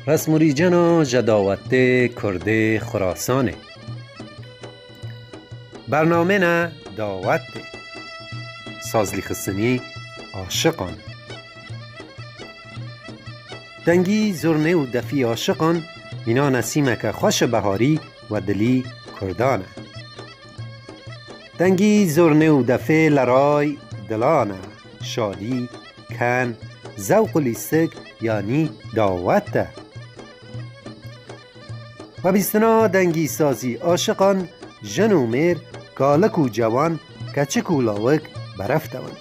پس موریجنا جداوت کرده خراسانه. برنامه نه دعوت ده سازلی خستنی عاشقان. دنگی زرنه و دفی عاشقان اینا نسیمک خوش بهاری و دلی کردانه. دنگی زرنه و دفه لرای دلانه شادی کن ذوق و لیستک یعنی دعوت ده. و بیستنا دنگی سازی عاشقان جن و میر کالک و جوان کچک و لاوک برف دوان.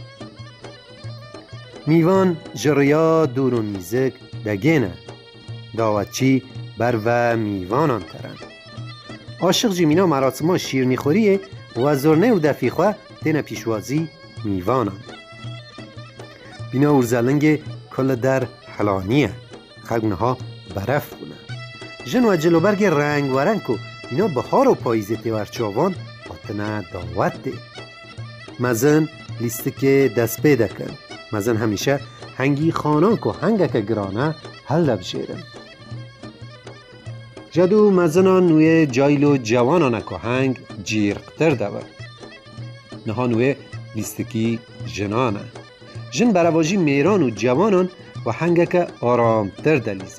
میوان جریا دور و نیزک دگینه دعوتچی بر و میوانان ترن. عاشق جمینا مراسما شیرنی خوریه و زرنه و دفی خواه تینه پیشوازی میوانان. بینا ارزلنگ کل در حلانیه خلقنها برف بونه. جن و جلوبرگ رنگ و رنگ که اینا بهار و پاییزه تیور چاوان آتنه دعوت ده. مزن لیستک دست پیدا کن. مزن همیشه هنگی خانان که هنگک گرانه حل بشیرن. جدو مزنان نوی جایلو جوانان که هنگ جیرقتر دور. نها نوی لیستکی جنانه. جن برواجی میران و جوانان و هنگک آرامتر دلیزن.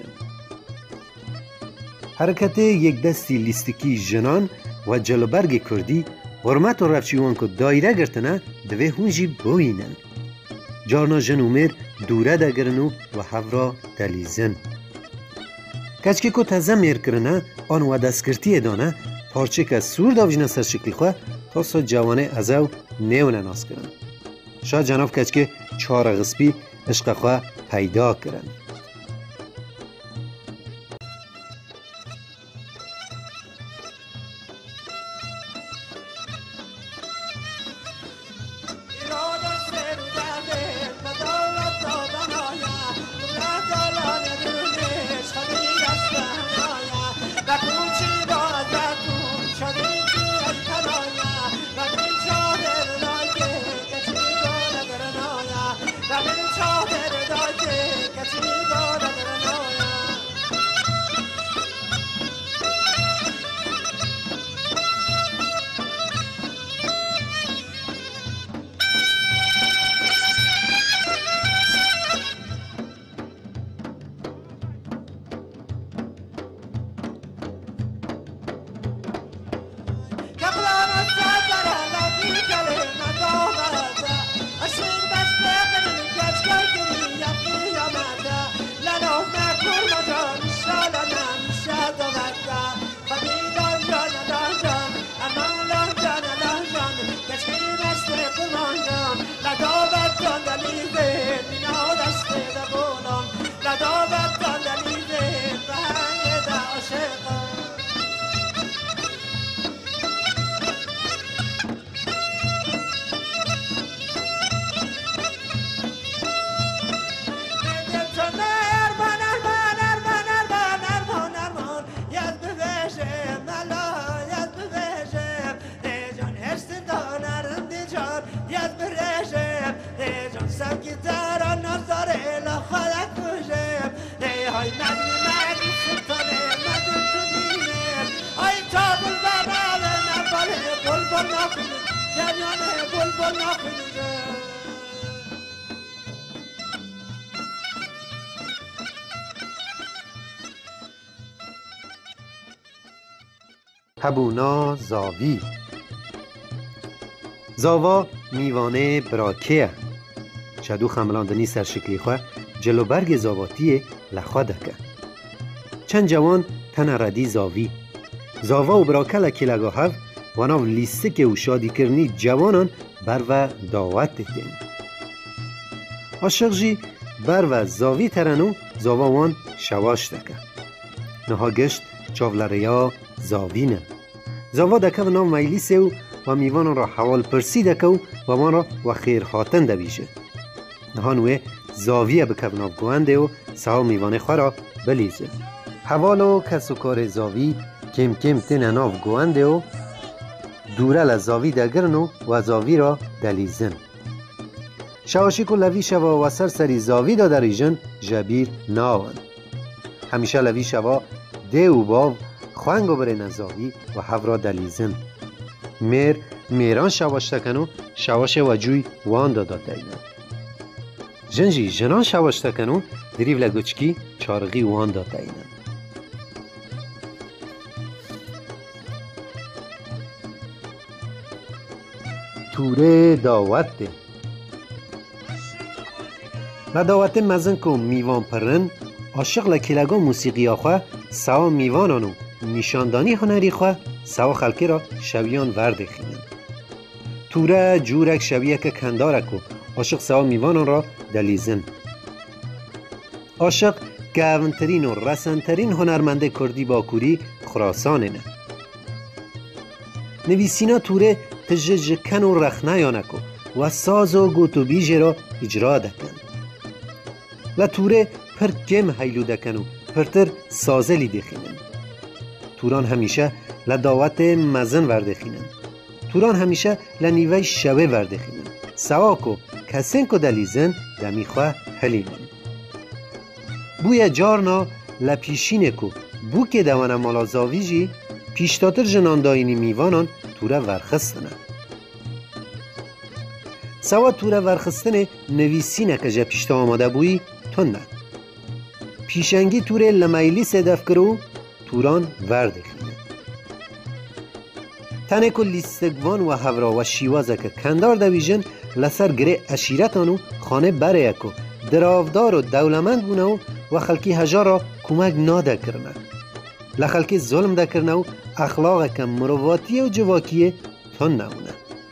حرکت یک دستی لیستکی جنان و جلوبرگ کردی حرمت و رفچیوان که دایره گرتنه دوی هونجی بوینن. جارنا جن و میر دوره دگرنو و هفرا دلیزن. کچکی که تازه میر کرنه آن و دستگرتی دانه پارچه که سور داوجینه سر شکلی خواه تا سا جوانه ازو نیونه ناس کرن. شاید جناب کچکی چهار غصبی عشق خواه پیدا کرن. هبونا زاوی زاوا میوانه براکه شدو خملاندنی سر شکلی خواه جلوبرگ زاواتیه لخوا دکه. چند جوان تن ردی زاوی زاوا و براکه لکی لگا هف واناو لیستک و شادی کرنی جوانان بر و دعوت دکن. عاشق جی بر و زاوی ترنو زاوا وان شواش دکه. نها گشت چاولریا زاوینه. زاوا دکه و نام مجلیسه و میوان را حوال پرسی دکه و وان را و خیر خاتن دویشه. نهانوه زاویه بکه و ناف گوانده و سها میوان خواه را بلیزه. حوالو کس و کار زاوی کم کم تن ناف گوانده و دوره لزاوی دگرنو و زاوی را دلیزن. شواشی که لوی شوا و سر سری زاوی دا در ایجن جبیر ناون. همیشه لوی شوا ده و باو خوانگو بره نزاوی و هفرا دلیزن میران شواشتکنو شواش و جوی وان دادا دینن جنجی جنان شواشتکنو دریو لگوچکی چارغی وان دادا دینن توره داوت ده لداوت مزن که میوان پرن عاشق لکلگان موسیقی آخواه سوا میوانانو نشاندانی هنری خواه سوا خلکی را شویان ورده خینن توره جورک شویه که کندارکو عاشق سوا میوانان را دلیزن عاشق گونترین و رسنترین هنرمنده کردی باکوری خراسانه نه نویسینا توره تججکن و رخنیانکو و ساز و گوتو بیجه را اجرا دکن لطوره پر گم حیلو دکن و پرتر سازه لی دخینن توران همیشه لداوت مزن وردخینن توران همیشه لنیوه شوه وردخینن سواکو کسین که دلیزن دمی خواه هلینن بوی جارنا لپیشینه کو بو که دوانه مالا زاویجی پیشتاتر جنان داینی میوانان توره ورخستنه سوا توره ورخستنه نویسینه که جا پیشتا آماده بویی تنه پیشنگی توره لمیلی صدف کرو توران وردخینه تنه که لیستگوان و هورا و شیوازه که کندار دویجن لسر گره اشیرتانو خانه بره اکو دراودار و دولمند بونه و خلکی هجار را کمک ناده کرنه لخلکی ظلم ده کرنه و اخلاق که مرواتیه و جواکیه تن نمونه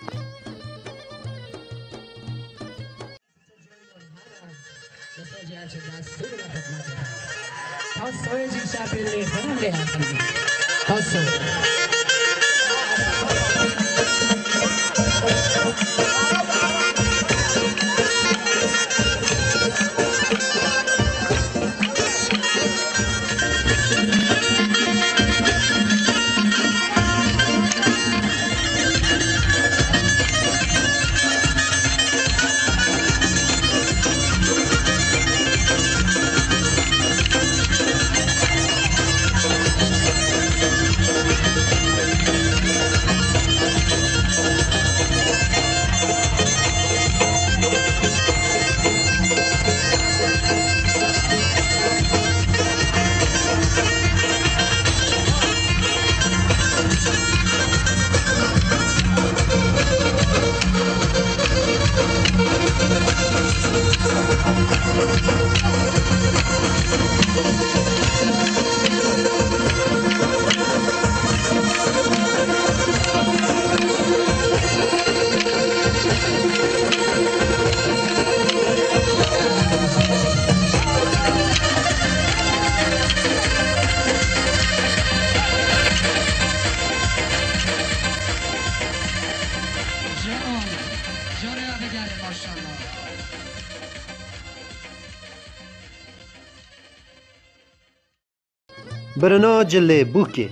برنا جله بوکه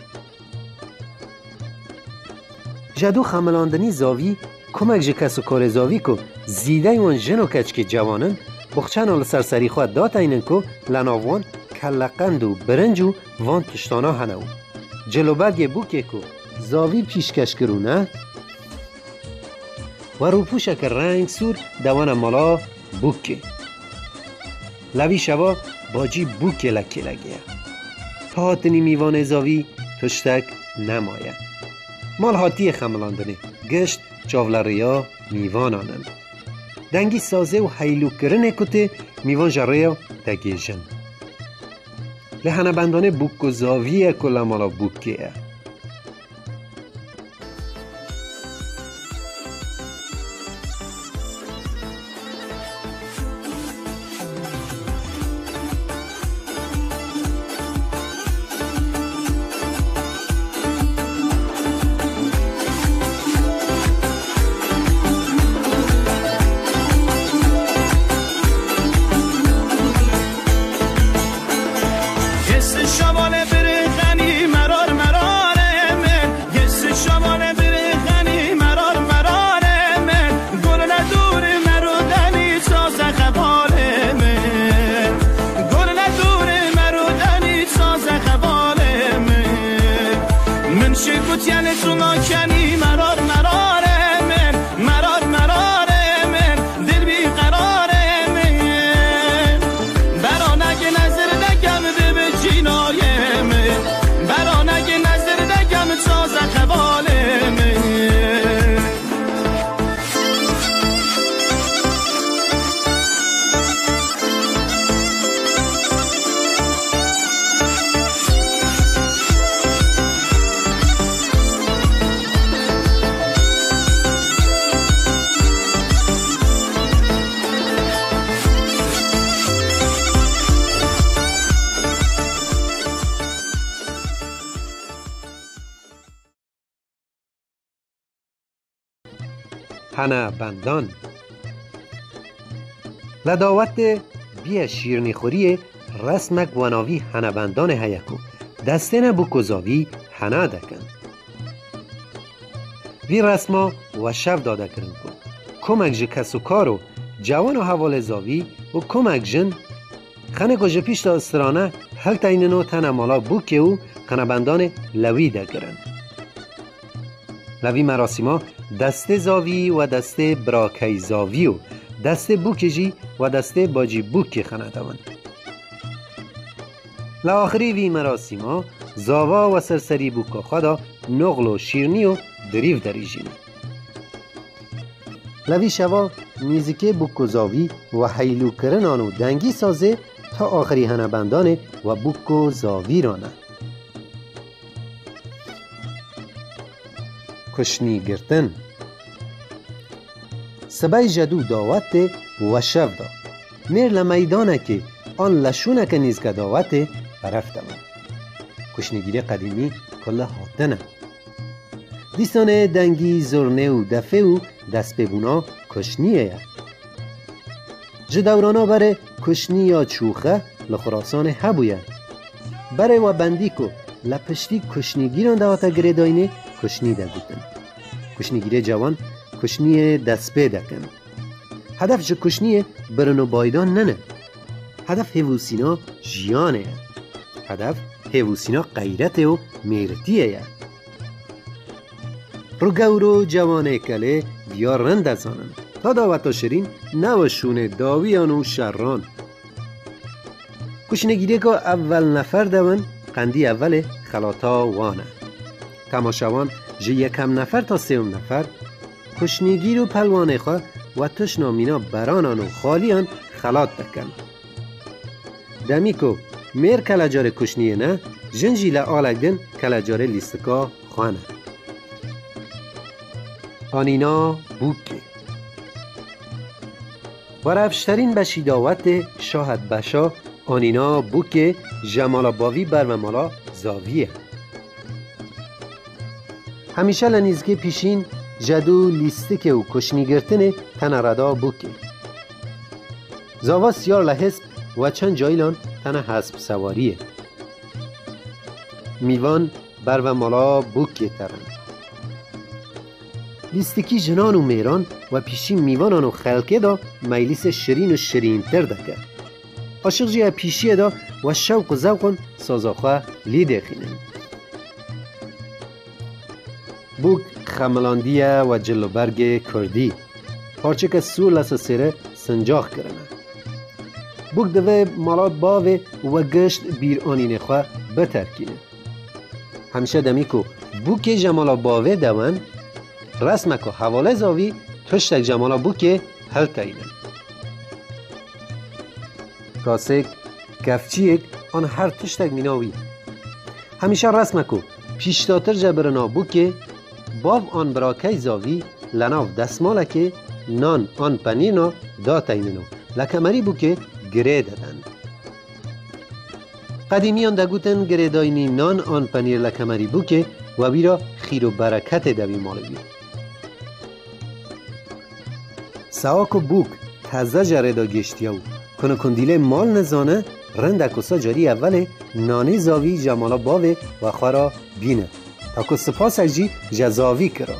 جدو خملاندنی زاوی کمک جه کس و کار زاوی که زیده اون جن و کچک جوانن بخچن آل سرسری خواهد دات اینن که لناوان کلقند و برنج و وان تشتانا هنو جلو برگ بوکه که زاوی پیشکش کرونه و روپوشک رنگ سور دوان مالا بوکه لوی شوا باجی بوکه لکه لگه تاتنی میوان زاوی تشتک نمایه مال هاتی خملاندنه گشت چاولریا میوان آنن دنگی سازه و حیلو کرنه کته میوان جریا تگیجن لحنه بندانه بوک و زاویه کلا مالا بوکه گل ندور مرودنی گوتین سونا کنی مرار مراره من مرار مراره من دل بی قراره من برانگه نظر دگم به جینایه من برانگه نظر دگم تازه قباله من هنه بندان لداوت بیا شیرنی خوری رسمک وناوی هنه بندان هیکو دستین بکوزاوی هنه دکن وی رسما و شف داده کرن کن کمک جه کسو کارو جوان و حوال زاوی و کمک جن خنه گوژه پیش دا استرانه هل تیننو تنه مالا بوکه و هنه بندان لوی دکرن لوی مراسیما دسته زاوی و دسته براکی زاوی و دسته بوکجی و دسته باجی بوکی خندوان لآخری وی مراسیما زاوا و سرسری بوکا خدا نغل و شیرنی و دریف دریجینی لوی شوا میزیکه بوکو زاوی و حیلو کرنان و دنگی سازه تا آخری هنبندان و بوکو زاوی رانه کشنی گرتن سبای جدو داوت و شف دا میر لمیدانه که آن لشونه که نیز که داوت برفت من کشنیگیری قدیمی کلا هاتنه دیستانه دنگی زرنه و دفه و دست ببونا کشنیه جدورانا بره کشنی یا چوخه لخراسان هبویه بره و بندی که لپشتی کشنیگیران داوتا گره داینه کشنی ده گوتن کشنیگیری جوان کشنی دست پی دکن هدف جه کشنی برنو بایدان ننه هدف هیوسینا جیانه هدف هیوسینا غیرت و میرتیه رو گورو جوانه کله بیار رند ازانن تا داوتا شرین نوشون داویان و شران کشنگیری که اول نفر دون قندی اول خلاطا وانه تماشاوان جه یکم نفر تا سوم نفر کشنیگیر و پلوانه خواه و تشنامینا برانان و خالیان خلاط دکن دمیکو میر کلجار کشنیه نه جنجی لآلگدن کلجار لیستکا خوانه آنینا بوکه و رفشترین بشیداوت شاهد بشا آنینا بوکه جمالا باوی بر و مالا زاویه همیشه لنیزگی پیشین جدو لیستکه و کشنیگرتن تنردا بوکه زاوا سیار لحسب و چند جایلان تنه حسب سواریه میوان بر و مالا بوکه ترن لیستکی جنان و میران و پیشین میوانان و خلقه دا مجلس شرین و شرین تر دکه عاشق جه پیشیه دا و شوق و ذوقن سازاخواه لیده خینن بوک خملاندیه و جلوبرگ کردی پارچه که سور لسه سره سنجاق کرنه بوک دوه مالات باوه و گشت بیر آنینه خواه بترکینه همیشه دمیکو بوک جمالا باوه دوان رسمکو حواله زاوی تشتک جمالا بوک هل تاینه کاسک کفچیک آن هر تشتک میناوی همیشه رسمکو پیشتاتر جبرنا بوک باو آن براکی زاوی لناو دستمالکه نان آن پنیرنا دا تایننو لکمری بوکه گره دادن قدیمیان دگوتن گره داینی نان آن پنیر لکمری بوکه و بیرا خیر و برکت دوی مالوی سواکو بوک تازه جره دا گشتیاو کنه کندیله مال نزانه رندکوسا جاری اوله نانی زاوی جمالا باوه و خورا بینه تا که سپاس اجی جزاوی کرا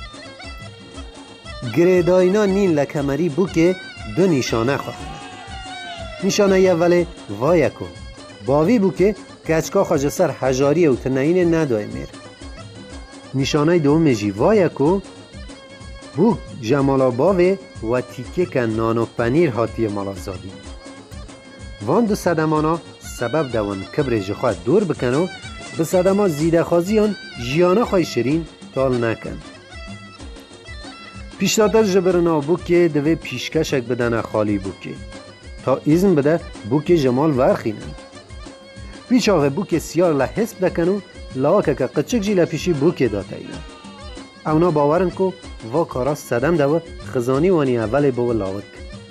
گریداینا نین لکمری بو که دو نشانه خواهد نشانه اوله وایکو باوی بو که گچکا خواجه سر حجاری و تنین ندای میر نشانه دوم جی وایه کو بوک جمالا باوه و تیکه که نان و پنیر هاتی مالا زاوی. وان دو صدمانا سبب دوان کبر جخواه دور بکنو به صدما زیده خوازیان جیانه خواه شیرین تال نکن. پیشتاتر جبرنا بوکه دوی پیشکشک بدن خالی بوکه تا ایزن بده بوکه جمال ورخینن. پیچاوه بوکه سیار لحسب دکنو لاکه که قچک جی لپیشی بوکه داتایینا. اونا باورن که و کارا صدم دو خزانی وانی اول بو لاوک.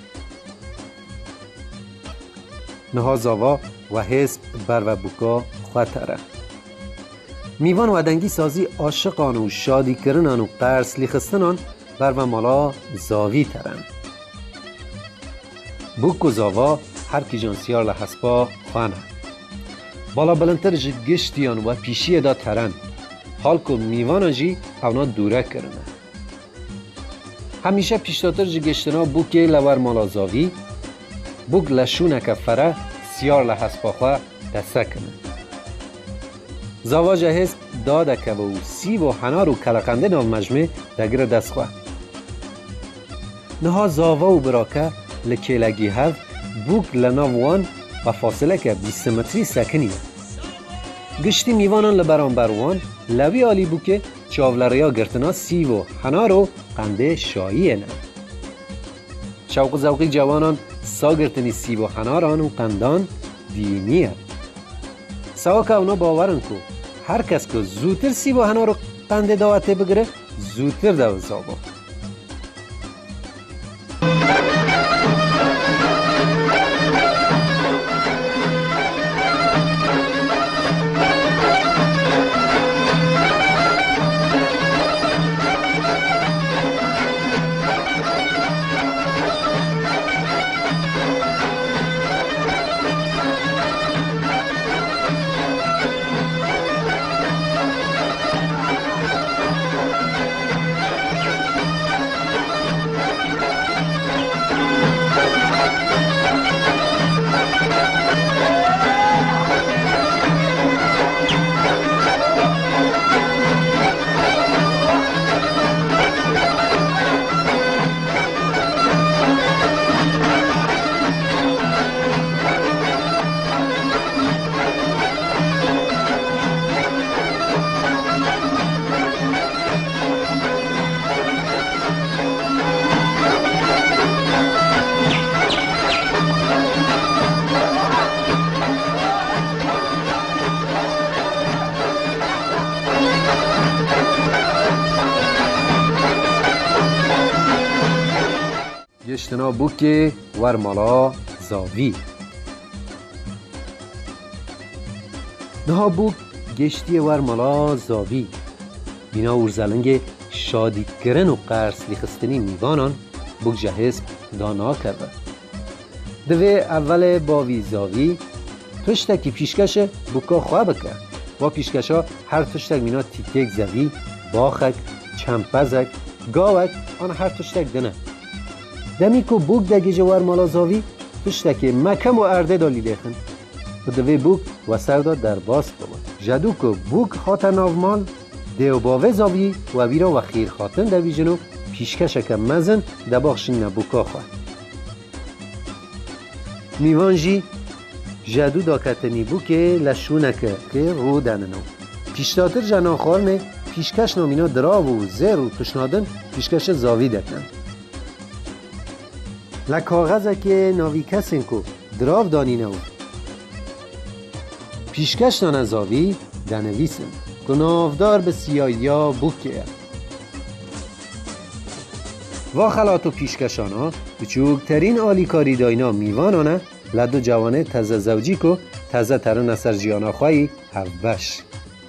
نها زاوا و حسب بر و بوکا خواتره. میوان و دنگی سازی عاشقان و شادی کرنان و قرص لیخستنان بر و مالا زاوی ترن. بوک و زاوا هر کی جان سیار لحسبا خوانه. بالا بلندتر جی گشتیان و پیشی دا ترن. حال که میوان جی اونا دوره کرنه. همیشه پیشتاتر جی گشتنا بوک لور مالا زاوی بوک لشونه که فره سیار لحسبا خواه دسته کنه. زاوا جهز داده که و سیب و حنار و کلقنده ناو مجمع دگر دست خواه. نها زاوا و براکه لکیلگی هف بوک لناوان و فاصله که 20 متری سکنیه. گشتی میوانان لبران بروان لوی آلی بوکه چاولریا گرتنا سیب و حنار و قنده شاییه نه. شوق و ذوقی جوانان سا گرتنی سیب و حناران و قندان دینیه. سوا که اونا باورن که هر کس که زودتر سیب و حنار و قنده داوته بگره زودتر دو زاوا. گشتنا بوک ورمالا زاوی. نها بوک گشتی ورمالا زاوی بینا ورزلنگ شادی کرن و قرص لیخستنی میوانان بوک جهز دانا کرده. دوی اول باوی زاوی تشتکی پیشکش بوکا خواه بکر و پیشکشا هر تشتک مینا تیکک زوی باخک چمپزک گاوک آن هر تشتک دنه. دمی که بوک دگی جوار مالا زاوی تشتکی مکم و ارده دالی لیخن و دوی بوک و سردا در باست بود. جدو که بوک خاطر ناومال دیو باوه زاوی و ویرا و خیر خاطن دوی جنو پیشکشک مزن دباخشین نبوکا خواه. میوانجی جدو داکتنی بوکه لشونکه که رو دننو. پیشتاتر جناخارنه پیشکش نامینا دراو و زر و تشنادن پیشکش زاوی دکن. لکاغذه که ناوی کسین که دراو دانینو پیشکش نان زاوی دنویسن که نافدار به سیایا بوکه. و خلات و پیشکشانا بچوکترین آلیکاری داینا میوانانه لدو جوانه تزه زوجی که تزه ترن اثر جیانا خواهی هفبش.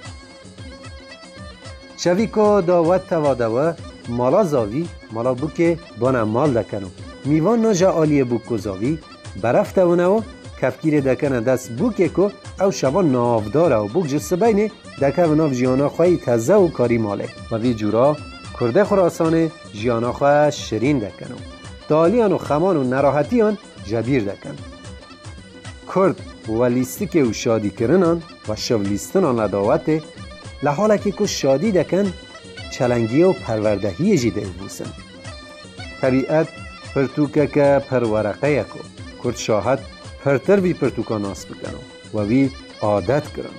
شوی که داوت توادوه مالا زاوی مالا بوکه بانه مال دکنو. میوان ناجا آلی بوک و زاوی برفت و نو کفگیر دکنه دست بوکه که او شبان نافداره و بوک جسته بینه دکه و ناف جیانا خواهی تزه و کاری ماله و وی جورا کرده خراسانه جیانا خواه شرین دکنو. دالیان و خمان و نراحتیان جبیر دکن. کرد و لیستی که او شادی کرنان و شو لیستنان لداوته لحاله که شادی دکن چلنگی و پروردهی جیده بوسن. طبیعت پرتوکه که پرورقه یکو کرد شاهد پرتر بی پرتوکا ناس بکنم و بی عادت کرن.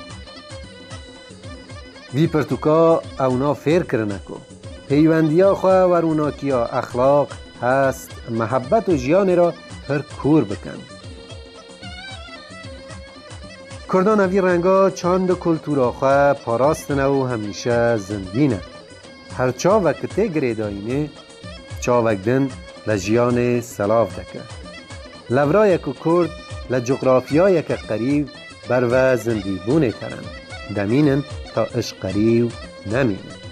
بی پرتوکا اونا فیر کرنکو پیوندیا خواه و روناکیا اخلاق هست محبت و جیان را پر کور بکن. کردان اوی رنگا چاند کلتورا خواه پاراستنه و همیشه زندینه. هر چا وقته گریداینه چا وقتن لجیان سلاف دکه. لورا یکو کرد لجغرافیا یک قریب بر و زندی بونه کرن. دمینن تا اش قریب نمینن.